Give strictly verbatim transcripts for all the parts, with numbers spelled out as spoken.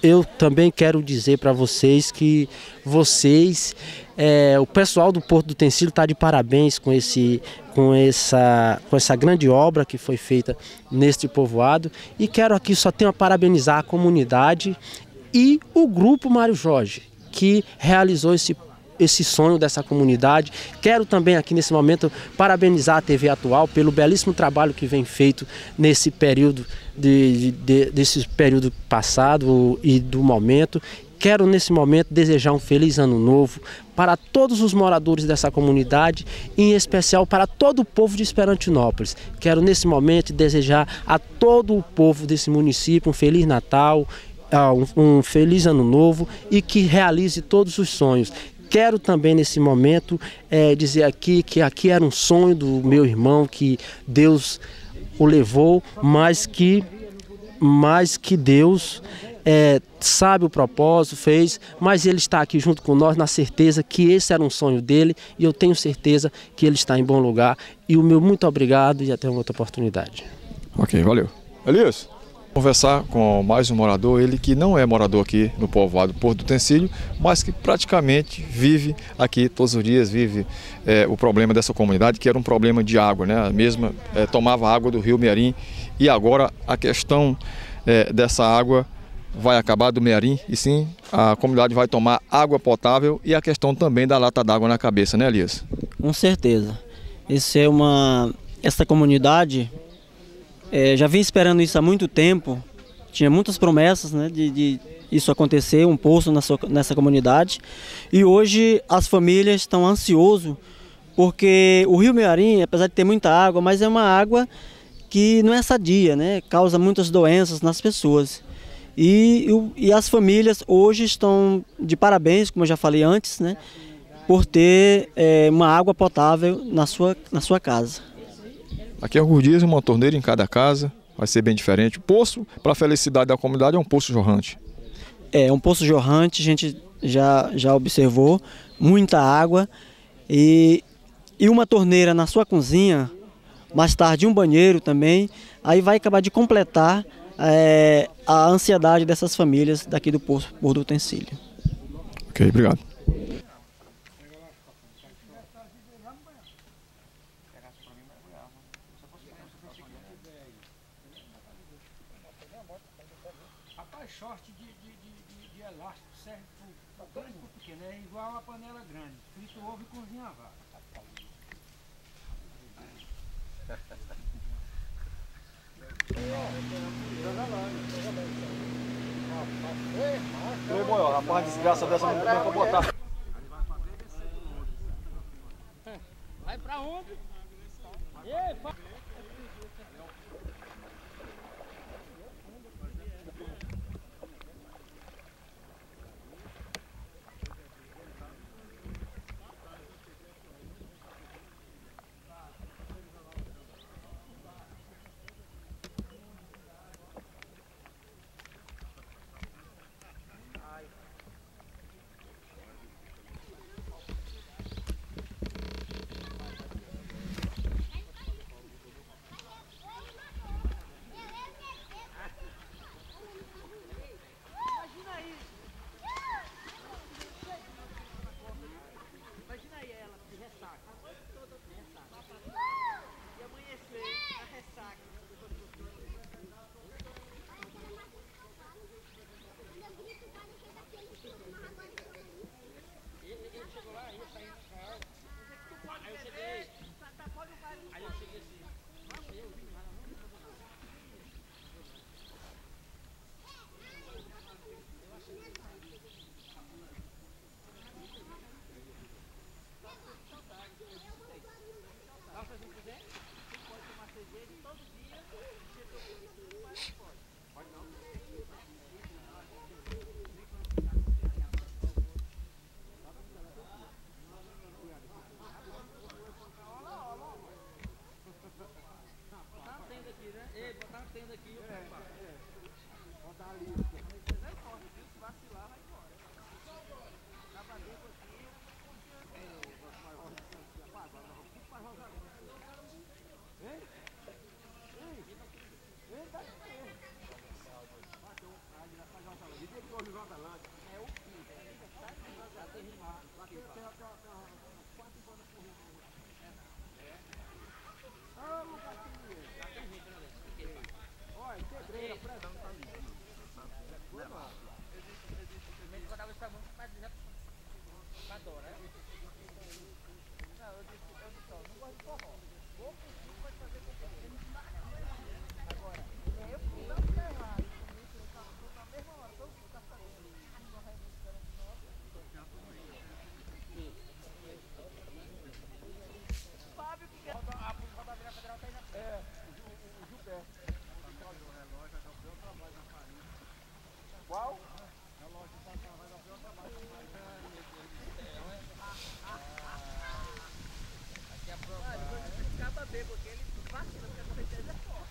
eu também quero dizer para vocês que vocês, é, o pessoal do Porto do Utensílio está de parabéns com, esse, com, essa, com essa grande obra que foi feita neste povoado. E quero aqui só tenho a parabenizar a comunidade e o Grupo Mário Jorge, que realizou esse esse sonho dessa comunidade. Quero também aqui nesse momento parabenizar a T V Atual pelo belíssimo trabalho que vem feito nesse período, de, de, desse período passado e do momento. Quero nesse momento desejar um feliz ano novo para todos os moradores dessa comunidade, em especial para todo o povo de Esperantinópolis. Quero nesse momento desejar a todo o povo desse município um Feliz Natal, um, um feliz ano novo e que realize todos os sonhos. Quero também nesse momento é, dizer aqui que aqui era um sonho do meu irmão, que Deus o levou, mas que, mas que Deus é, sabe o propósito, fez, mas ele está aqui junto com nós na certeza que esse era um sonho dele e eu tenho certeza que ele está em bom lugar. E o meu muito obrigado e até uma outra oportunidade. Ok, valeu. Elias, conversar com mais um morador, ele que não é morador aqui no povoado Porto do Utensílio, mas que praticamente vive aqui todos os dias, vive é, o problema dessa comunidade, que era um problema de água, né? A mesma é, tomava água do rio Mearim e agora a questão é, dessa água vai acabar do Mearim e sim a comunidade vai tomar água potável e a questão também da lata d'água na cabeça, né, Elias? Com certeza. Isso é uma... Essa comunidade... É, já vim esperando isso há muito tempo, tinha muitas promessas, né, de, de isso acontecer, um poço nessa, nessa comunidade. E hoje as famílias estão ansiosas, porque o rio Mearim, apesar de ter muita água, mas é uma água que não é sadia, né, causa muitas doenças nas pessoas. E, e as famílias hoje estão de parabéns, como eu já falei antes, né, por ter é, uma água potável na sua, na sua casa. Aqui alguns dias uma torneira em cada casa, vai ser bem diferente. O poço, para a felicidade da comunidade, é um poço jorrante. É, um poço jorrante, a gente já, já observou, muita água e, e uma torneira na sua cozinha, mais tarde um banheiro também, aí vai acabar de completar é, a ansiedade dessas famílias daqui do Porto do Utensílio. Ok, obrigado. Rapaz, short de, de, de, de elástico serve para grande e para pequeno, é igual uma panela grande, frita o ovo e cozinha a vaca. Playboy, rapaz, desgraça dessa não tem pra botar. Vai pra onde? bebo aqui, ele vacila, porque a correnteza é forte.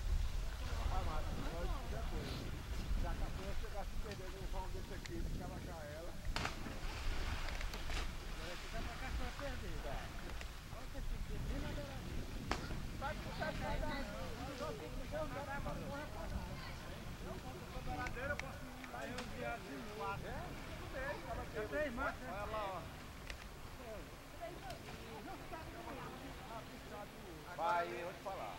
Se a capoeira chegasse a perder um vão desse aqui, ficava com ela. Agora aqui dá pra cachorro perder. Olha que esse aqui, bem na beiradinha. Vai puxar a cara, os outros não vão dar pra porra pra nada. Eu posso pra beiradeira, eu posso ir lá e um dia de quatro. É, tudo bem, cara. Já tem mais, né? Olha lá, ó. Vai, eu vou te falar.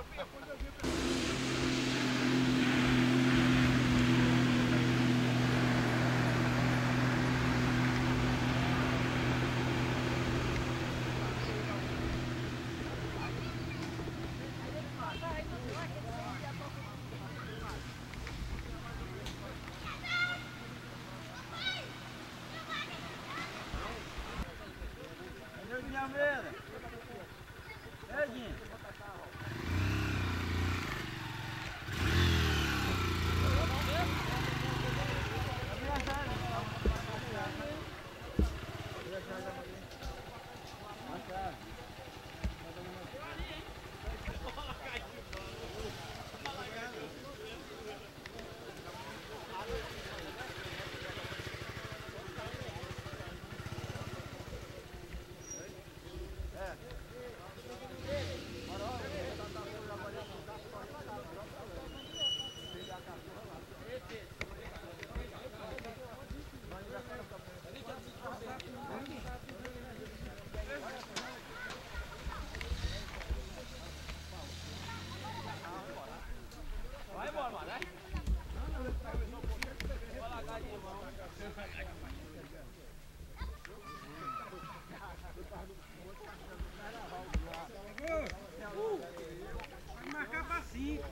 Pode marcar para cinco.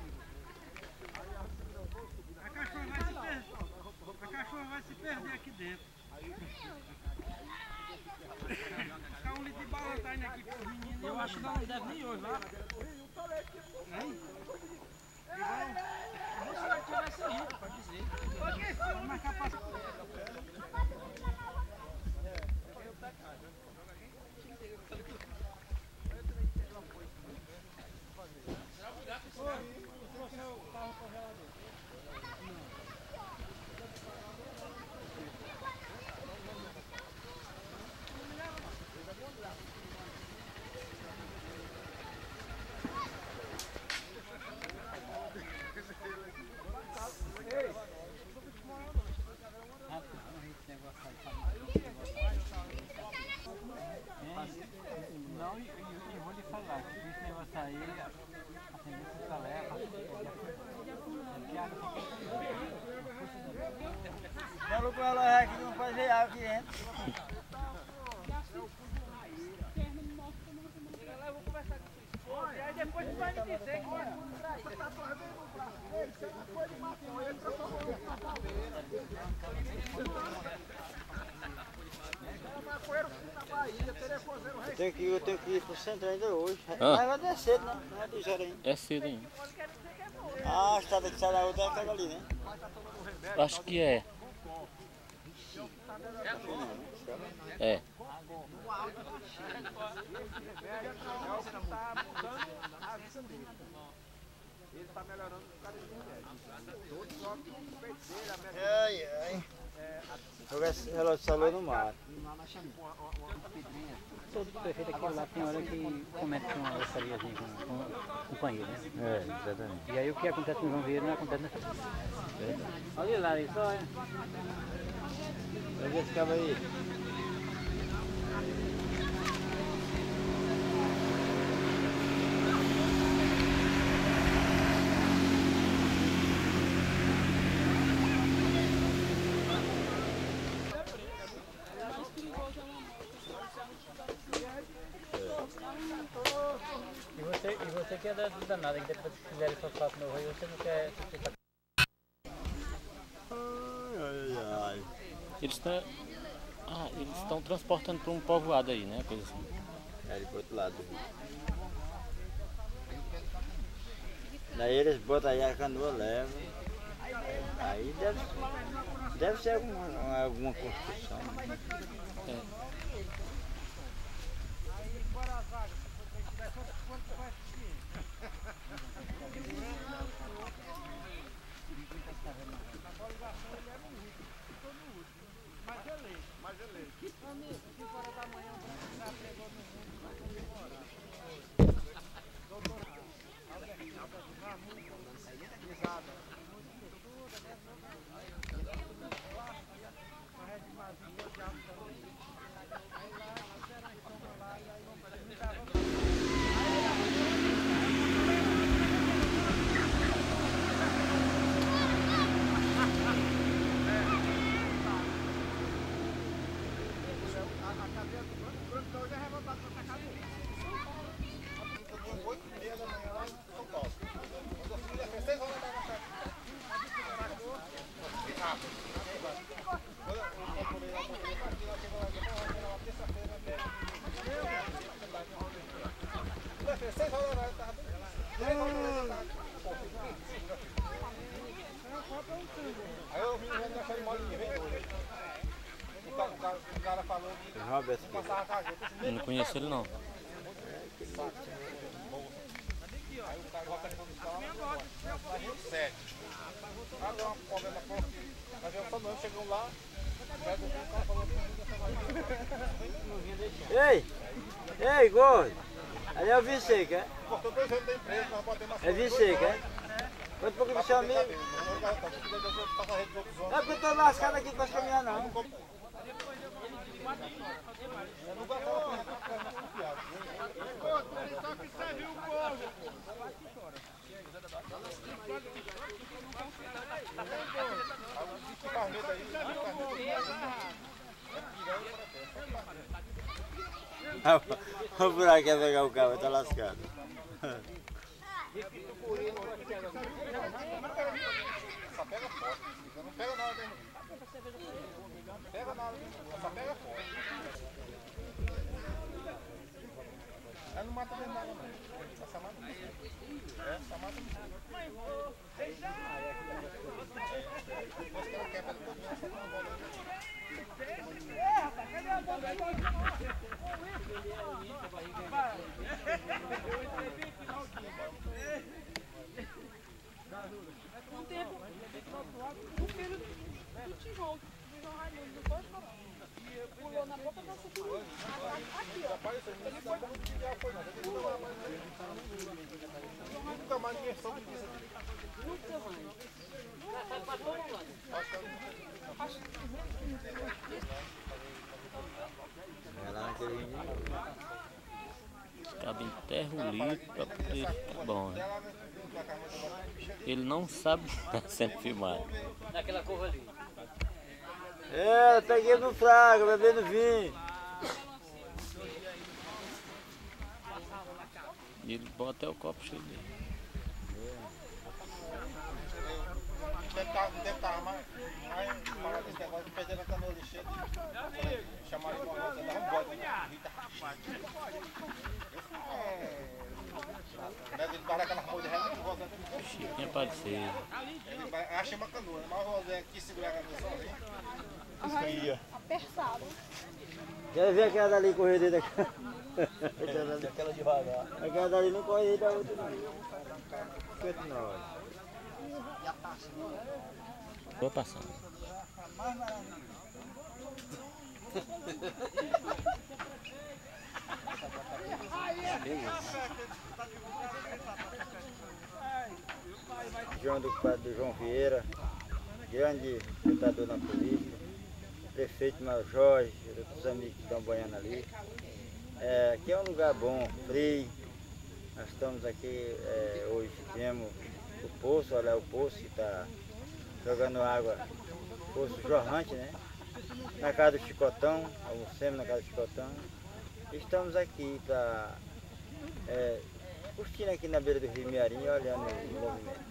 A cachorra vai se perder. A cachorra vai se perder aqui dentro. Ficar um litro de balantine aqui pro menino. Eu acho que não deve nem hoje lá. Nem? Igual. Se eu tivesse ido, pode dizer. Pode marcar para cinco. Não, e, e, e vou lhe falar que esse negócio aí, a tendência da leva, falou com ela que não fazer água aqui dentro. Eu vou conversar com sua esposa e aí depois tu vai me dizer que você tá fazendo um braço dele, você não foi de maconha, ele transformou em maconheira. Maconheiro na Bahia, telefoneiro rei. Tenho que ir, eu tenho que ir pro centro ainda hoje. Ah. Mas vai dar cedo, né? Não é de zero ainda. É cedo ainda. Ah, a estrada que sai da outra é aquela ali, né? Acho que é. É. Ele está melhorando por causa desse remédio. Todos jogam com feiticeira, ai, ai. Joga esse relógio de salão no mar. Todo prefeito aqui lá tem hora que começa com uma roçariazinha com, com, com panheiro, né? É, exatamente. E aí o que acontece no João Vieira não acontece nessa. Olha lá, isso só é. Olha esse cabo aí. E você, e você que é da danada, que depois que fizer esse asfalto novo aí, você não quer... Você tá... Ai, ai, ai. Eles estão ah, eles estão transportando para um povoado aí, né? Coisa assim. É ali pro outro lado. Daí eles botam aí a canoa, levam. Aí deve, deve ser alguma, alguma construção. É. Aí fora as vagas, quando tu vai assistir. Aí eu vim vendo essa molinha, vem dois. O cara, o cara, o cara falou que não passava cajeta. Eu não conheço ele não. Aí o cara gosta de buscar na gente sete. Ah, deu um problema porque nós viemos só nós, chegamos lá. O cara falou que Ei! Ei, gordo! Ali é o Vinseca, é? cortou dois anos da empresa, nós botamos a É Vinseca, é? Quanto pouco do seu amigo? Não é porque eu tô lascado aqui com as caminhas não. Só que serviu o povo. O buraco quer pegar o carro, tá lascado. Só pega forte, não pega nada mesmo. Pega nada mesmo, só pega forte. Ela não mata mesmo nada não. Essa mata não. É, essa mata não. Depois que ela quebra, ela começa a dar bola. É, rapaz, cadê a bola aí? Um tempo, o filho do tijolo, do João Raimundo, não foi falar. Pulou na boca da sucuri. Aqui, ó. Ele foi. Nunca mais ninguém soube disso. Nunca mais. Vai lá naquele índio. Cabe em terra o livro pra poder ficar bom. Né? Ele não sabe estar sendo filmado. Naquela curva ali. É, eu peguei no frago, bebendo vinho. E ele bota até o copo cheio dele. Deve estar, deve estar, mas aí fala desse negócio de perder a canoa de cheio. Chamaram de uma roça, dá um bode. Ele para aquela rua de reta que rosa dentro. Chiquinho apareceu. Achei uma canoa, mas o José aqui segurar a canoa sozinho. Arrasado. Apertado. Quero ver aquela dali correr dentro daquela. Aquela devagar. Aquela dali não corre dentro da outra não. cinquenta e nove. Vou passando. João do Padre do João Vieira, grande lutador na polícia, prefeito Mel Jorge, outros amigos que estão banhando ali. É, aqui é um lugar bom, frio. Nós estamos aqui, é, hoje temos o poço, olha o poço que está jogando água, poço jorrante, né? Na casa do Chicotão, almoçamos na casa do Chicotão. Estamos aqui para é, curtindo aqui na beira do Rio Mearim e olhando o movimento.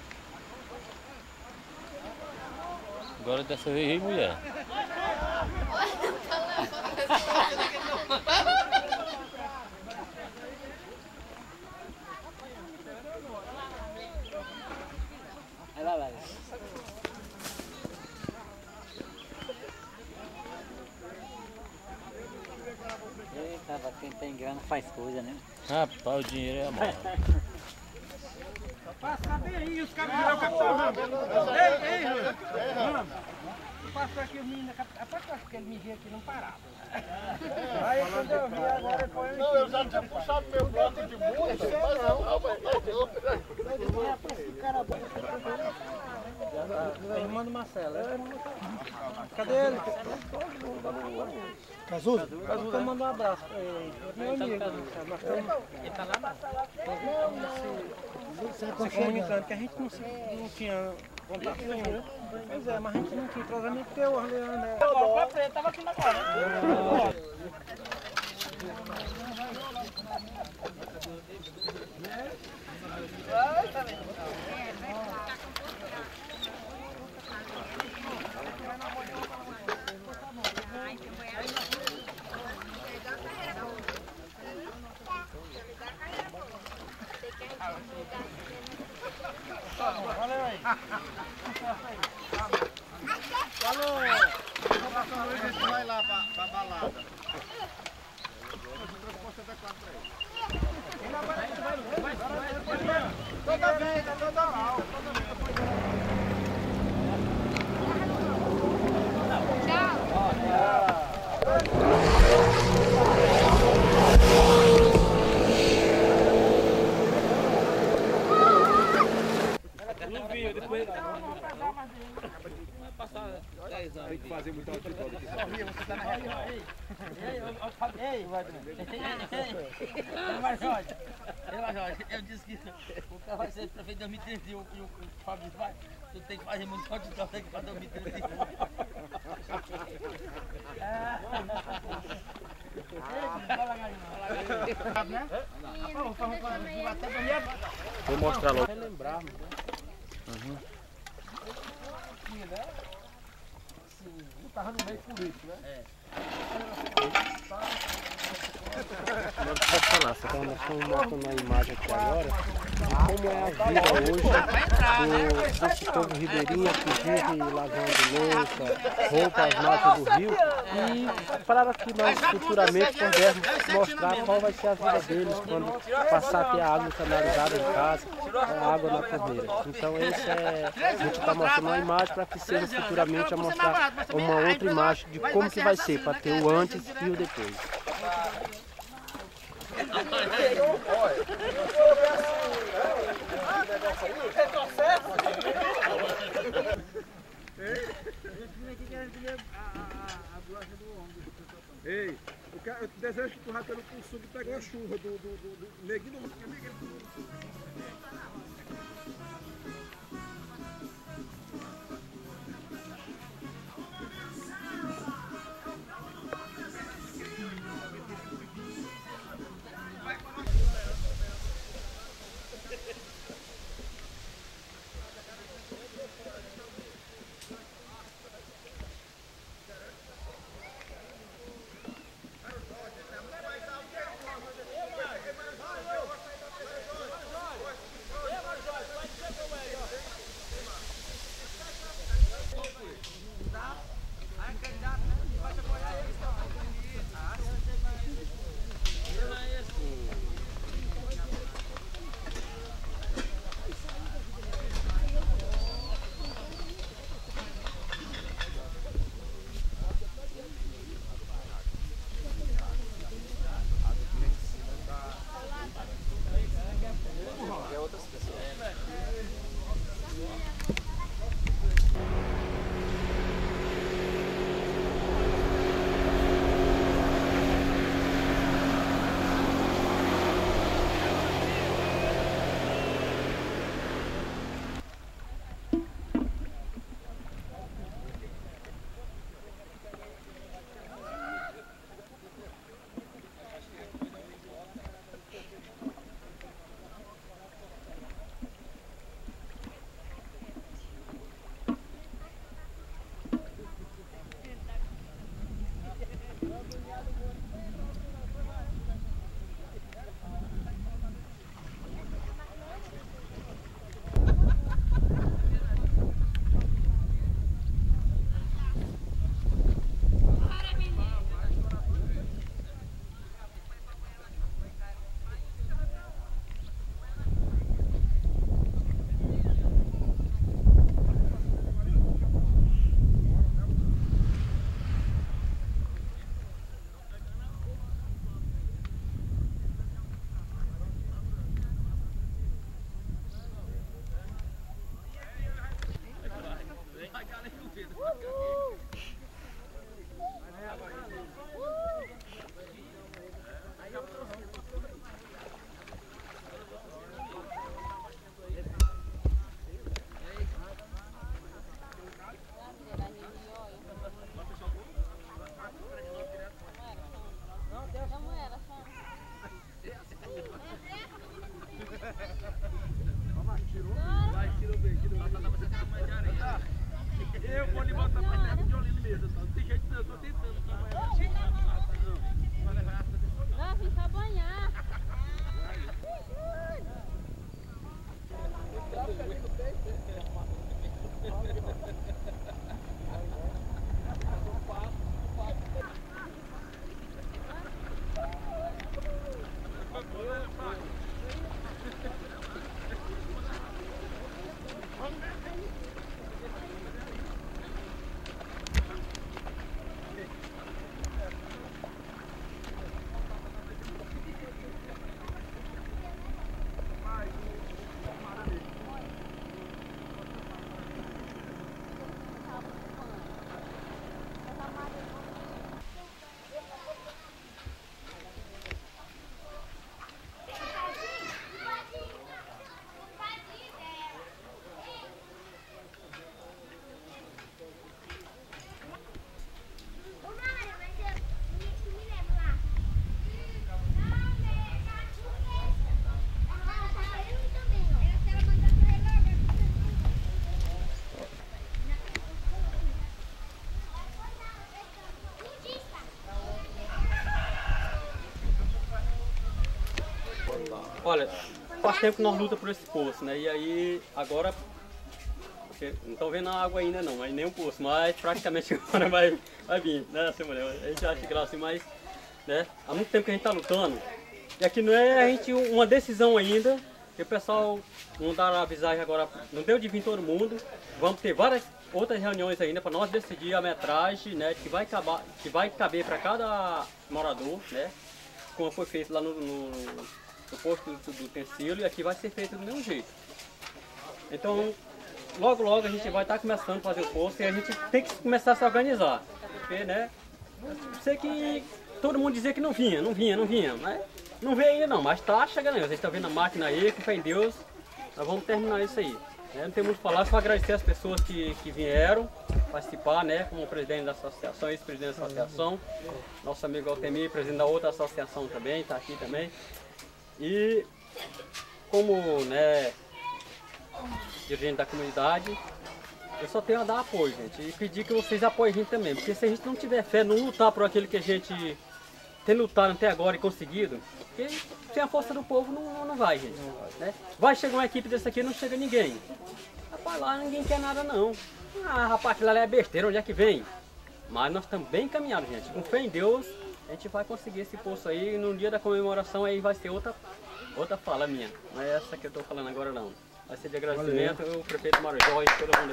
Agora dessa vez, mulher. Vai lá, vai. Eita, quem tem grana faz coisa, né? Rapaz, o dinheiro é amor. Passa bem aí, os caras viram o capitão Ramos. Ei, ei, Ramos. Passou aqui o menino, após que eu acho que ele me via aqui, não parava. Aí quando eu vi agora, foi... Não, eu já tinha puxado meu bloco de multa, mas não, não, mas Ele manda o Marcelo. Cadê ele? Casuso? Casuso, eu mando um abraço pra ele. Meu amigo. Ele tá lá? Se comunicando, que a gente não, se, não tinha contato nenhum. Pois é, mas a gente não tinha entrosamento porque o Orleano é... Eu tava aqui na agora. Valeu aí. Falou. A gente vai lá pra, pra balada. Toda vez, toda mal. Não viu, depois vai passar dez anos. Tem que fazer muita altitude aqui. Você tá na região. Ei, ei, ei, vai, Jorge. Ei, Jorge, eu disse que o cara vai ser prefeito em dois mil e trinta e um e o Fábio vai. Tu tem que fazer muito altitude aqui para dois mil e trinta e um. Vou mostrar logo. Relembrarmos, né? Uhum. Aqui, né? Assim, não estava no meio político, né? É. Pode falar, você está mostrando uma imagem aqui agora de como é a vida hoje do, desse povo ribeirinho que vive lavando louça, roupa às margens do rio, e para que nós futuramente pudermos mostrar qual vai ser a vida deles quando passar a ter a água canalizada em casa, a água na torneira. Então esse é, a gente está mostrando uma imagem para que seja futuramente a mostrar uma outra imagem de como que vai ser, para ter o antes e o depois. Ei, eu desejo que tu já pelo pulso que pegou a chuva do, do, do, do neguinho. cabeça, só. Não tem jeito não, eu tô tentando. Não, vim pra banhar. Olha, faz tempo que nós lutamos por esse poço, né? E aí, agora, você não estão vendo a água ainda não, mas nem um poço, mas praticamente agora vai, vai vir, né, seu Manuel? A gente acha graça assim, mas, né? Há muito tempo que a gente está lutando, e aqui não é a gente uma decisão ainda, que o pessoal não dá a avisagem agora, não deu de vir todo mundo, vamos ter várias outras reuniões ainda para nós decidir a metragem, né? Que vai, acabar, que vai caber para cada morador, né? Como foi feito lá no, no no posto do, do utensílio, e aqui vai ser feito do mesmo jeito. Então, logo logo a gente vai estar começando a fazer o posto e a gente tem que começar a se organizar. Porque, né, eu sei que todo mundo dizia que não vinha, não vinha, não vinha, mas não veio ainda não, mas tá chegando aí. Vocês estão vendo a máquina aí, que fé em Deus, nós vamos terminar isso aí. Né? Não tem muito o que falar, só agradecer as pessoas que, que vieram participar, né, como presidente da associação, ex-presidente da associação, nosso amigo Altemir, presidente da outra associação também, está aqui também. E como, né, dirigente da comunidade, eu só tenho a dar apoio, gente, e pedir que vocês apoiem a gente também, porque se a gente não tiver fé, não lutar por aquilo que a gente tem lutado até agora e conseguido, porque sem a força do povo não, não vai, gente, né? Vai chegar uma equipe dessa aqui e não chega ninguém. Rapaz, lá ninguém quer nada não. Ah, rapaz, aquilo ali é besteira, onde é que vem? Mas nós estamos bem encaminhados, gente, com fé em Deus. A gente vai conseguir esse poço aí, e no dia da comemoração aí vai ser outra, outra fala minha. Não é essa que eu estou falando agora não. Vai ser de agradecimento ao prefeito Marujó e todo mundo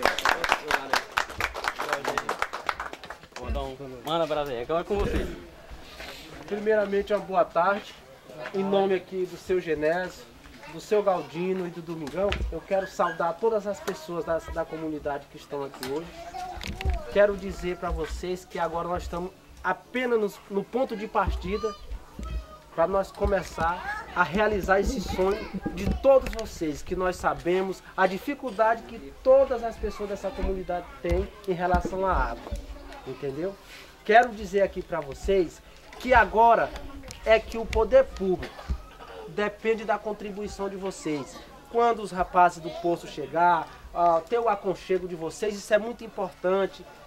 aí. Manda Brasil, agora é com vocês. Primeiramente, uma boa tarde. Em nome aqui do seu Genésio, do seu Galdino e do Domingão, eu quero saudar todas as pessoas da, da comunidade que estão aqui hoje. Quero dizer para vocês que agora nós estamos apenas no, no ponto de partida para nós começar a realizar esse sonho de todos vocês, que nós sabemos a dificuldade que todas as pessoas dessa comunidade têm em relação à água, entendeu? Quero dizer aqui para vocês que agora é que o poder público depende da contribuição de vocês. Quando os rapazes do poço chegar, uh, ter o aconchego de vocês, isso é muito importante.